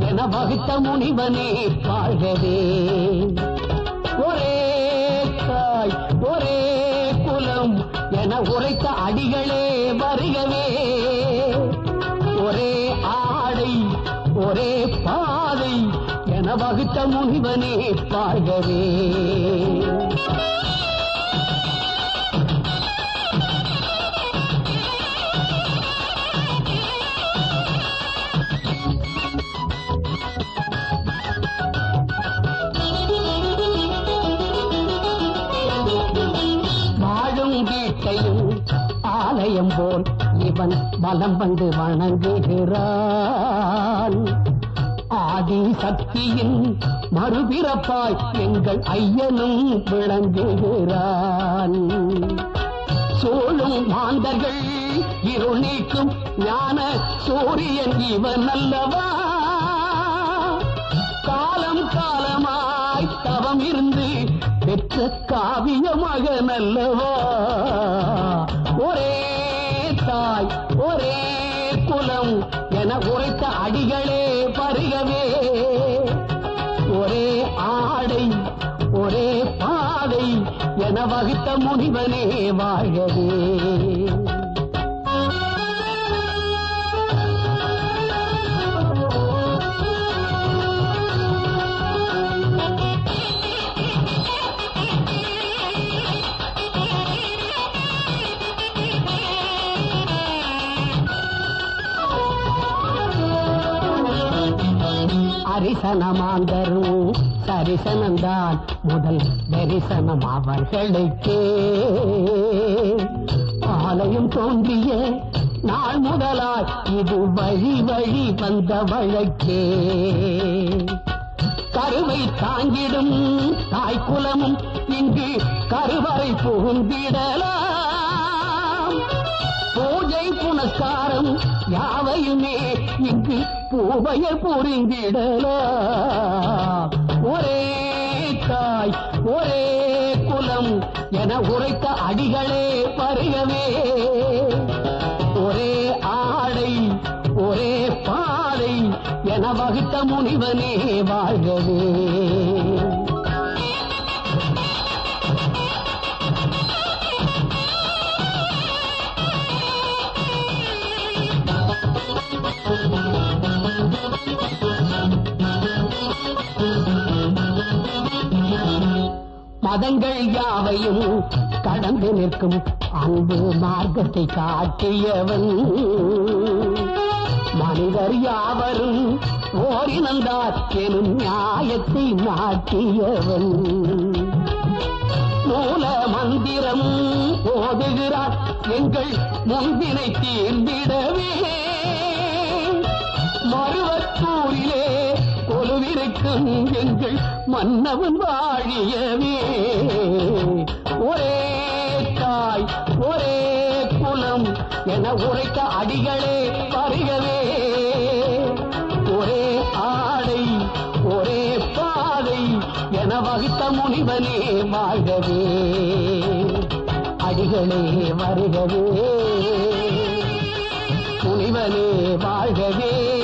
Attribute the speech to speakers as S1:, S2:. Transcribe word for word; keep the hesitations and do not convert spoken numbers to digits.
S1: என வகுத்த முனிவனே வாழ்கவே. ஒரே தாய் ஒரே குலம் என உரைத்த அடிகளே வருகவே. ஒரே ஆடை ஒரே பாதை என வகுத்த முனிவனே வாழ்கவே. ஆலயம் போல் இவன் பலம் வந்து வணங்குகிறான். ஆதி சக்தியின் மறுபிறப்பாய் எங்கள் ஐயனும் விளங்குகிறான். சோழும் மாந்தர்கள் இருள் நீக்கும் ஞான சூரியன் இவன் அல்லவா. காலம் காலமாய் தவம் இருந்து பெற்ற காவிய மகன் அல்லவா. ஒரே தாய் ஒரே குலம் என உரைத்த அடிகளே வருகவே. ஒரே ஆடை ஒரே பாதை என வகுத்த முனிவனே வாழ்கவே. அரிசனமாந்தரும் சரிசனந்தான் முதல் தரிசனம் அவர்களுக்கே. ஆலயம் தோன்றிய நாள் முதலாய் இது வழி வழி வந்த வழக்கே. கருவை தாங்கிடும் தாய்க்குலமும் இங்கு கருவறை புகுந்திடலாம். பூஜை புனஸ்காரம் யாவையுமே இங்கு பூவையர் புரிந்திடலாம். ஒரே தாய் ஒரே குலம் என உரைத்த அடிகளே வருகவே. ஒரே ஆடை ஒரே பாதை என வகுத்த முனிவனே வாழ்கவே. மதங்கள் யாவையும் கடந்து நிற்கும் அன்பு மார்க்கத்தை காட்டியவன். மனிதர் யாவரும் ஓரினந்தார் எனும் நியாயத்தை நாட்டியவன். மூல மந்திரம் ஓதுகிறார் எங்கள் முன்பினை தீர்ந்திடவே. மருவத்தூரிலே கொலுவிருக்கும் எங்கள் மன்னவன் வாழியவே. ஒரே தாய் ஒரே குலம் என உரைத்த அடிகளே வருகவே. ஒரே ஆடை ஒரே பாதை என வகுத்த முனிவனே வாழ்கவே. அடிகளே வருகவே முனிவனே வாழ்கவே.